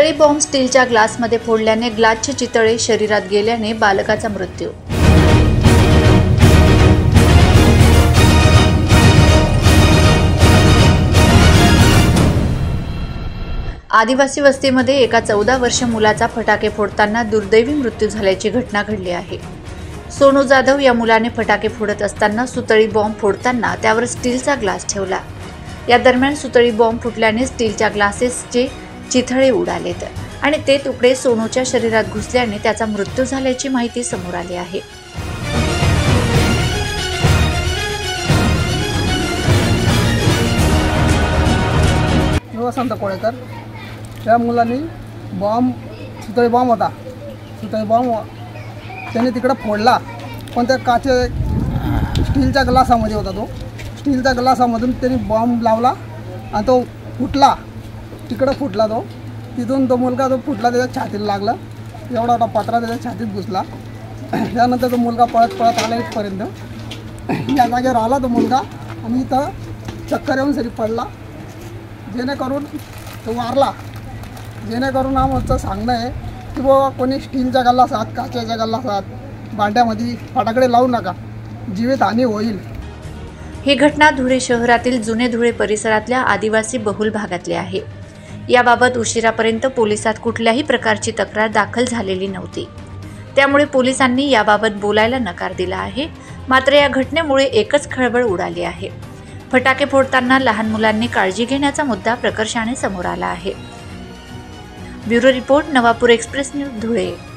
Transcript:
सुतळी bomb स्टीलच्या ग्लासमध्ये फोडल्याने ग्लासचे चितळे शरीरात गेल्याने बालकाचा मृत्यू। आदिवासी वस्तीमध्ये एका 14 वर्षीय मुलाचा फटाके फोडताना दुर्दैवी मृत्यू झाल्याची घटना घडली आहे। सोनू जाधव या मुलाने फटाके फोडत असताना सुतळी बॉम्ब फोडताना त्यावर स्टीलचा ग्लास ठेवला। या दरम्यान सुतळी बॉम्ब फुटल्याने स्टीलच्या ग्लासेसचे चिथळे उडालेत आणि ते तुकडे सोनूच्या शरीरात घुसल्याने त्याचा मृत्यू झाल्याची माहिती समोर आली आहे। वसंत कोळेकर या मुलांनी सुतळी बॉम्ब होता, सुतळी बॉम्ब त्याने तिकडे फोडला, पण त्या स्टीलच्या ग्लासामध्ये होता। तो स्टीलच्या ग्लासामधून त्यांनी बॉम्ब लावला आणि तो फुटला, तिकडं फुटला। तो तिथून तो मुलगा जो फुटला त्याच्या छातीला लागला, एवढा मोठा पत्रा त्याच्या छातीत घुसला। त्यानंतर तो मुलगा पळत आला इथपर्यंत, या जागेवर आला तो मुलगा आणि इथं चक्कर येऊन सरी पडला, जेणेकरून तो वारला। जेणेकरून आमचं सांगणं आहे की बाबा कोणी स्टीलच्या गल्लासात, काचेच्या गल्लासात, भांड्यामध्ये फटाकडे लावू नका, जीवितहानी होईल। ही घटना धुळे शहरातील जुने धुळे परिसरातल्या आदिवासी बहुल भागातली आहे। याबाबत उशिरापर्यंत पोलिसात कुठल्याही प्रकारची तक्रार दाखल झालेली नव्हती, त्यामुळे पोलिसांनी याबाबत बोलायला नकार दिला आहे। मात्र या घटनेमुळे एकच खळबळ उडाली आहे। फटाके फोडताना लहान मुलांनी काळजी घेण्याचा मुद्दा प्रकर्षाने समोर आला आहे। Bureau report, Navapur express news, Dhule.